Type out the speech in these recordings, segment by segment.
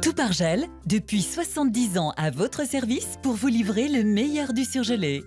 Toupargel, depuis 70 ans à votre service pour vous livrer le meilleur du surgelé.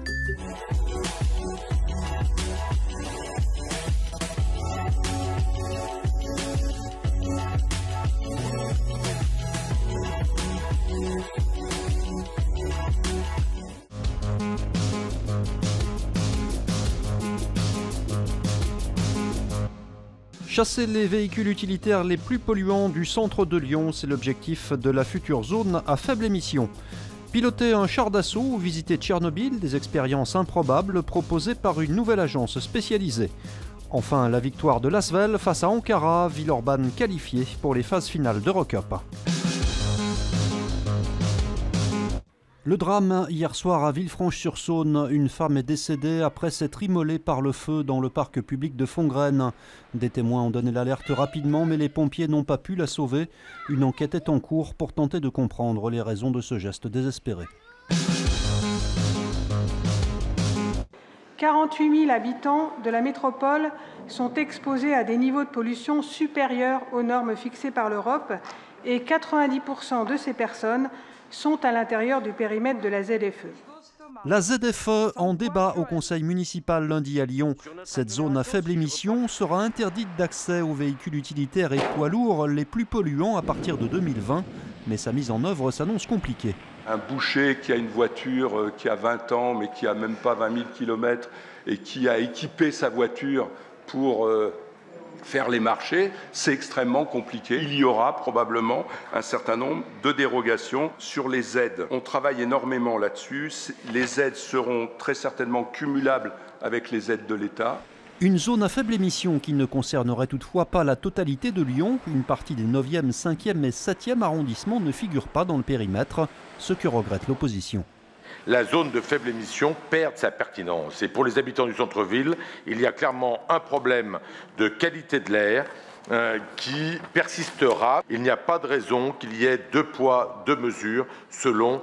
Chasser les véhicules utilitaires les plus polluants du centre de Lyon, c'est l'objectif de la future zone à faible émission. Piloter un char d'assaut ou visiter Tchernobyl, des expériences improbables proposées par une nouvelle agence spécialisée. Enfin, la victoire de l'Asvel face à Ankara, Villeurbanne qualifiée pour les phases finales d'Eurocup. Le drame hier soir à Villefranche-sur-Saône, une femme est décédée après s'être immolée par le feu dans le parc public de Fongraine. Des témoins ont donné l'alerte rapidement, mais les pompiers n'ont pas pu la sauver. Une enquête est en cours pour tenter de comprendre les raisons de ce geste désespéré. 48 000 habitants de la métropole sont exposés à des niveaux de pollution supérieurs aux normes fixées par l'Europe et 90% de ces personnes sont à l'intérieur du périmètre de la ZFE. La ZFE en débat au conseil municipal lundi à Lyon. Cette zone à faible émission sera interdite d'accès aux véhicules utilitaires et poids lourds les plus polluants à partir de 2020, mais sa mise en œuvre s'annonce compliquée. Un boucher qui a une voiture qui a 20 ans mais qui n'a même pas 20 000 km et qui a équipé sa voiture pour faire les marchés, c'est extrêmement compliqué. Il y aura probablement un certain nombre de dérogations sur les aides. On travaille énormément là-dessus. Les aides seront très certainement cumulables avec les aides de l'État. Une zone à faible émission qui ne concernerait toutefois pas la totalité de Lyon. Une partie des 9e, 5e et 7e arrondissements ne figure pas dans le périmètre, ce que regrette l'opposition. La zone de faible émission perd sa pertinence. Et pour les habitants du centre-ville, il y a clairement un problème de qualité de l'air qui persistera. Il n'y a pas de raison qu'il y ait deux poids, deux mesures selon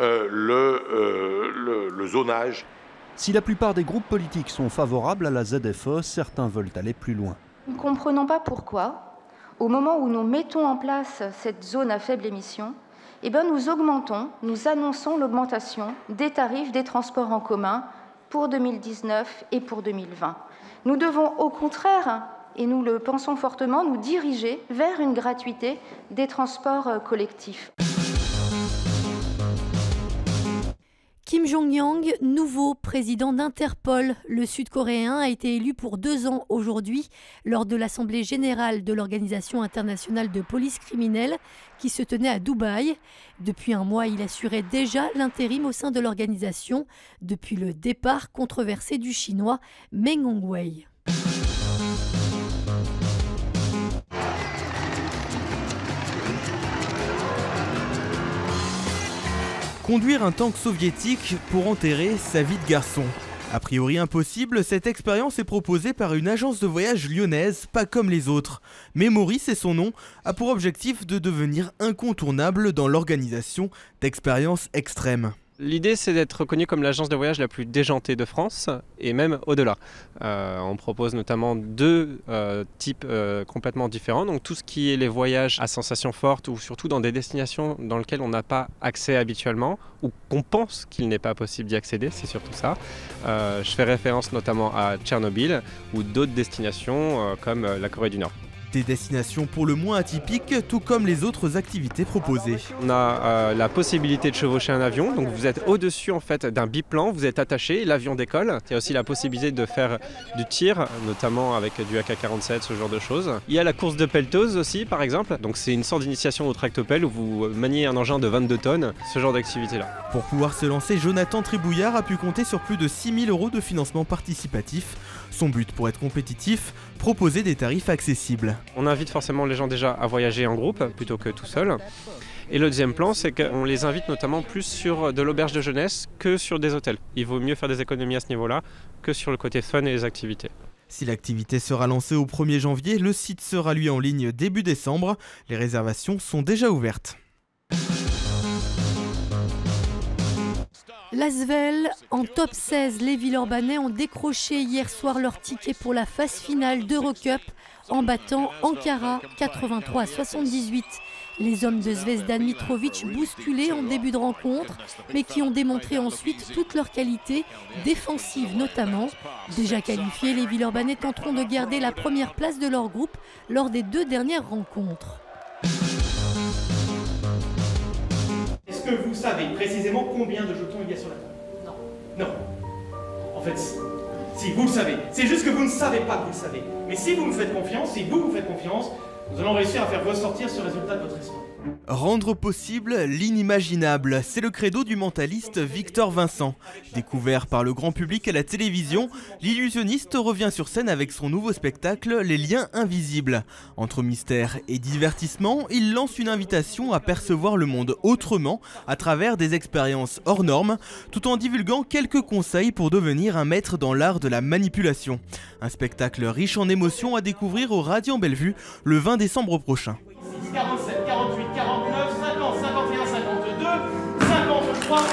le zonage. Si la plupart des groupes politiques sont favorables à la ZFE, certains veulent aller plus loin. Nous ne comprenons pas pourquoi, au moment où nous mettons en place cette zone à faible émission, nous annonçons l'augmentation des tarifs des transports en commun pour 2019 et pour 2020. Nous devons au contraire, et nous le pensons fortement, nous diriger vers une gratuité des transports collectifs. Kim Jong-yang, nouveau président d'Interpol. Le Sud-Coréen a été élu pour 2 ans aujourd'hui lors de l'Assemblée générale de l'Organisation internationale de police criminelle qui se tenait à Dubaï. Depuis un mois, il assurait déjà l'intérim au sein de l'organisation depuis le départ controversé du Chinois Meng Hongwei. Conduire un tank soviétique pour enterrer sa vie de garçon. A priori impossible, cette expérience est proposée par une agence de voyage lyonnaise, pas comme les autres. Mais Maurice, c'est son nom, a pour objectif de devenir incontournable dans l'organisation d'expériences extrêmes. L'idée, c'est d'être reconnu comme l'agence de voyage la plus déjantée de France et même au-delà. On propose notamment 2 types complètement différents. Donc tout ce qui est les voyages à sensations fortes ou surtout dans des destinations dans lesquelles on n'a pas accès habituellement ou qu'on pense qu'il n'est pas possible d'y accéder, c'est surtout ça. Je fais référence notamment à Tchernobyl ou d'autres destinations comme la Corée du Nord. Des destinations pour le moins atypiques, tout comme les autres activités proposées. On a la possibilité de chevaucher un avion, donc vous êtes au-dessus en fait d'un biplan, vous êtes attaché, l'avion décolle. Il y a aussi la possibilité de faire du tir, notamment avec du AK-47, ce genre de choses. Il y a la course de pelleteuse aussi, par exemple. Donc c'est une sorte d'initiation au tractopelle où vous maniez un engin de 22 tonnes, ce genre d'activité-là. Pour pouvoir se lancer, Jonathan Tribouillard a pu compter sur plus de 6 000 € de financement participatif. Son but pour être compétitif, proposer des tarifs accessibles. On invite forcément les gens déjà à voyager en groupe plutôt que tout seul. Et le deuxième plan, c'est qu'on les invite notamment plus sur de l'auberge de jeunesse que sur des hôtels. Il vaut mieux faire des économies à ce niveau-là que sur le côté fun et les activités. Si l'activité sera lancée au 1er janvier, le site sera lui en ligne début décembre. Les réservations sont déjà ouvertes. L'Asvel, en top 16, les Villeurbanais ont décroché hier soir leur ticket pour la phase finale d'Eurocup en battant Ankara 83-78 Les hommes de Zvezdan Mitrovic bousculés en début de rencontre, mais qui ont démontré ensuite toutes leurs qualités, défensives notamment. Déjà qualifiés, les Villeurbanais tenteront de garder la première place de leur groupe lors des 2 dernières rencontres. Est-ce que vous savez précisément combien de jetons il y a sur la table? Non. Non. En fait, si, vous le savez. C'est juste que vous ne savez pas que vous le savez. Mais si vous me faites confiance, si vous faites confiance, nous allons réussir à faire ressortir ce résultat de votre esprit. Rendre possible l'inimaginable, c'est le credo du mentaliste Victor Vincent. Découvert par le grand public à la télévision, l'illusionniste revient sur scène avec son nouveau spectacle Les Liens Invisibles. Entre mystère et divertissement, il lance une invitation à percevoir le monde autrement à travers des expériences hors normes, tout en divulguant quelques conseils pour devenir un maître dans l'art de la manipulation. Un spectacle riche en émotions à découvrir au Radiant Bellevue le 20 décembre prochain. 47, 48, 49, 50, 51, 52, 53,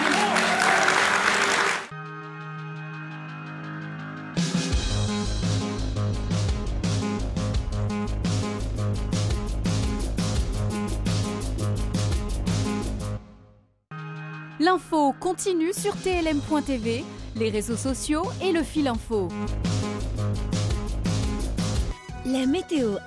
L'info continue sur TLM.tv, les réseaux sociaux et le fil info. La météo